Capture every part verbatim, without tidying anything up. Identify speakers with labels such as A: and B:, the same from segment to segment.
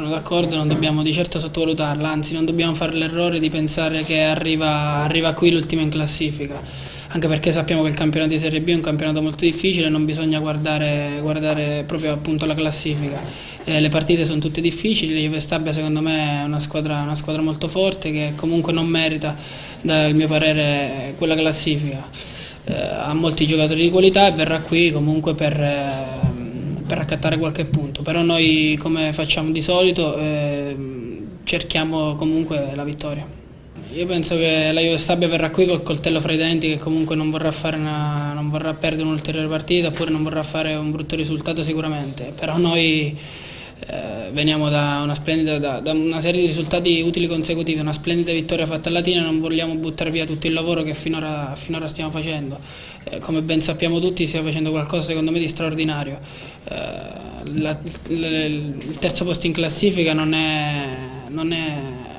A: sono d'accordo, non dobbiamo di certo sottovalutarla, anzi non dobbiamo fare l'errore di pensare che arriva, arriva qui l'ultima in classifica, anche perché sappiamo che il campionato di Serie B è un campionato molto difficile, non bisogna guardare, guardare proprio appunto la classifica. Eh, le partite sono tutte difficili, la Juve Stabia secondo me è una squadra, una squadra molto forte che comunque non merita, dal mio parere, quella classifica. Eh, ha molti giocatori di qualità e verrà qui comunque per... Eh, per raccattare qualche punto, però noi, come facciamo di solito, eh, cerchiamo comunque la vittoria. Io penso che la Juve Stabia verrà qui col coltello fra i denti, che comunque non vorrà, fare una, non vorrà perdere un'ulteriore partita, oppure non vorrà fare un brutto risultato sicuramente, però noi eh, veniamo da una, splendida, da, da una serie di risultati utili consecutivi, una splendida vittoria fatta a Latina, e non vogliamo buttare via tutto il lavoro che finora, finora stiamo facendo. Eh, come ben sappiamo tutti, stiamo facendo qualcosa secondo me di straordinario. Eh, la, la, il terzo posto in classifica non è, non è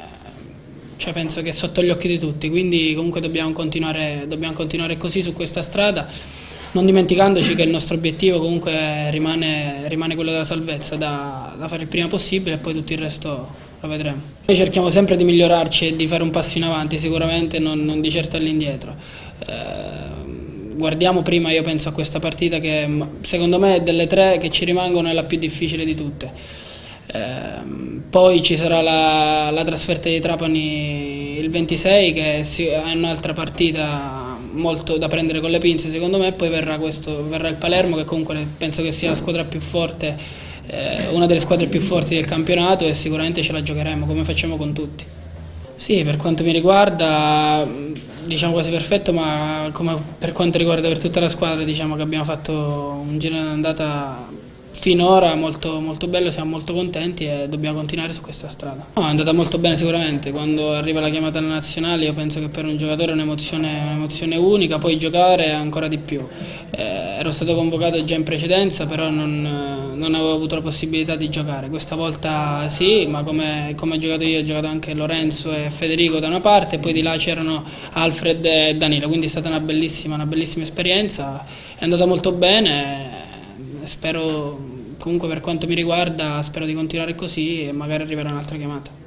A: cioè penso che è sotto gli occhi di tutti, quindi comunque dobbiamo continuare, dobbiamo continuare così su questa strada, non dimenticandoci che il nostro obiettivo comunque rimane, rimane quello della salvezza, da, da fare il prima possibile, e poi tutto il resto lo vedremo. Noi cerchiamo sempre di migliorarci e di fare un passo in avanti sicuramente, non, non di certo all'indietro. Eh, guardiamo prima, io penso, a questa partita che secondo me delle tre che ci rimangono è la più difficile di tutte. Eh, poi ci sarà la, la trasferta di Trapani il ventisei, che è un'altra partita molto da prendere con le pinze secondo me, poi verrà, questo, verrà il Palermo, che comunque penso che sia la squadra più forte, eh, una delle squadre più forti del campionato, e sicuramente ce la giocheremo come facciamo con tutti. Sì, per quanto mi riguarda, diciamo quasi perfetto, ma come per quanto riguarda per tutta la squadra, diciamo che abbiamo fatto un giro d'andata finora molto, molto bello, siamo molto contenti e dobbiamo continuare su questa strada. No, è andata molto bene sicuramente, quando arriva la chiamata alla nazionale io penso che per un giocatore è un'emozione, un'emozione unica, poi giocare ancora di più. Eh, ero stato convocato già in precedenza, però non, non avevo avuto la possibilità di giocare. Questa volta sì, ma come, come ho giocato io, ho giocato anche Lorenzo e Federico da una parte, e poi di là c'erano Alfred e Danilo, quindi è stata una bellissima, una bellissima esperienza, è andata molto bene. Spero, comunque per quanto mi riguarda, spero di continuare così e magari arriverà un'altra chiamata.